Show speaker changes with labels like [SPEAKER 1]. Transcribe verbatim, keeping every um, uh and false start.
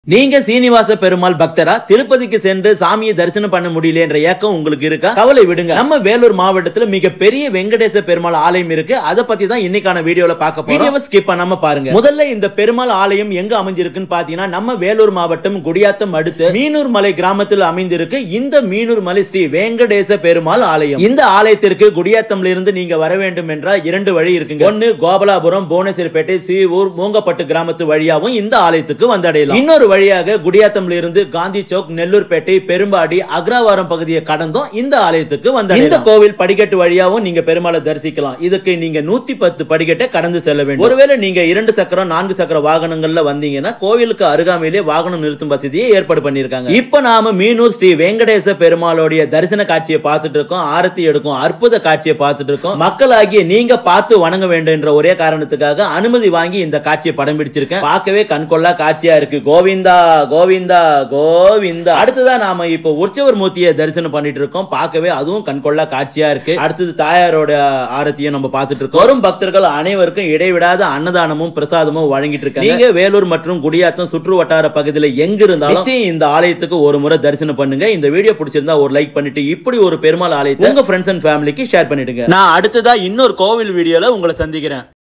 [SPEAKER 1] நீங்க சீனிவாச பெருமாள் பக்தரா திருப்பதிக்கு சென்று சாமியை தரிசனம் பண்ண முடியல என்ற ஏக்கம் உங்களுக்கு இருக்கா? கவலை விடுங்க. நம்ம வேலூர் மாவட்டத்துல மிகப்பெரிய வெங்கடேச பெருமாள் ஆலயம் இருக்கு. அத பத்தி தான் இன்னைக்கான வீடியோல பார்க்க போறோம். வீடியோவை ஸ்கிப் பண்ணாம பாருங்க. முதல்ல இந்த பெருமாள் ஆலயம் எங்க அமைஞ்சிருக்குன்னு பாத்தீங்கன்னா நம்ம வேலூர் மாவட்டம் குடியாத்தம் அடுத்து மீனூர் மலை கிராமத்தில் அமைந்திருக்கு. இந்த மீனூர் மலை ஸ்ரீ வெங்கடேச பெருமாள் ஆலயம். இந்த ஆலயத்திற்கு குடியாத்தம்ல இருந்து நீங்க வர வேண்டும் என்றால் இரண்டு வழி இருக்குங்க. ஒன்னு கோபாலபுரம், புவனேஸ்வரிப்பேட்டை, சீவூர், மூங்கப்பட்டு கிராமத்து வழியாவும் இந்த ஆலயத்துக்கு வந்தடையலாம். இன்னொரு வழியாக குடியாத்தம்ல இருந்து காந்தி சௌக், நெல்லூர்பேட்டை, பெரும்பாடி, அக்ராவாரம் பகுதியை கடந்தும் இந்த ஆலயத்துக்கு வந்தடையலாம். இந்த கோவில் படிக்கட்டு வழியாவும் நீங்க பெருமாளை தரிசிக்கலாம். இதுக்கு நீங்க நூத்தி பத்து படிக்கட்டை கடந்து செல்ல வேண்டும். ஒருவேளை நீங்க இரண்டு சக்கரம் நான்கு சக்கர வாகனங்கள்ல வந்தீங்கன்னா கோவிலுக்கு அருகாமையிலே வாகனம் நிறுத்தும் வசதியை ஏற்பாடு பண்ணிருக்காங்க. இப்ப நாம மீனூர் ஸ்ரீ வெங்கடேச பெருமாளுடைய தரிசன காட்சியை பார்த்துட்டு இருக்கோம். ஆரத்தி எடுக்கும் அற்புத காட்சியை பார்த்துட்டு இருக்கோம். மக்களாகிய நீங்க பார்த்து வணங்க வேண்டும் என்ற ஒரே காரணத்துக்காக அனுமதி வாங்கி இந்த காட்சியை படம் பிடிச்சிருக்கேன். பார்க்கவே கண்கொள்ளா காட்சியா இருக்கு. கோவிந்தா கோவிந்தா கோவிந்தா. அடுத்ததா நாம இப்போ உற்சவர் மூர்த்தியை தரிசனம் பண்ணிட்டு இருக்கோம். பார்க்கவே அதுவும் கண்கொள்ளா காட்சியா இருக்கு. அடுத்தது தாயாரோட ஆரத்தியை நம்ம பார்த்துட்டு இருக்கோம். வரும் பக்தர்கள் அனைவருக்கும் இடைவிடாத அன்னதானமும் பிரசாதமும் வழங்கிட்டு இருக்காங்க. நீங்க வேலூர் மற்றும் குடியாத்தம் சுற்று வட்டார பகுதியில் எங்க இருந்தாலும் இந்த ஆலயத்துக்கு ஒரு முறை தரிசனம் பண்ணுங்க. இந்த வீடியோ பிடிச்சிருந்தா ஒரு லைக் பண்ணிட்டு இப்படி ஒரு பெருமாள் ஆலயத்தை உங்க ஃப்ரெண்ட்ஸ் அண்ட் ஃபேமிலிக்கு ஷேர் பண்ணிடுங்க. நான் அடுத்ததா இன்னொரு கோவில் வீடியோல உங்களை சந்திக்கிறேன்.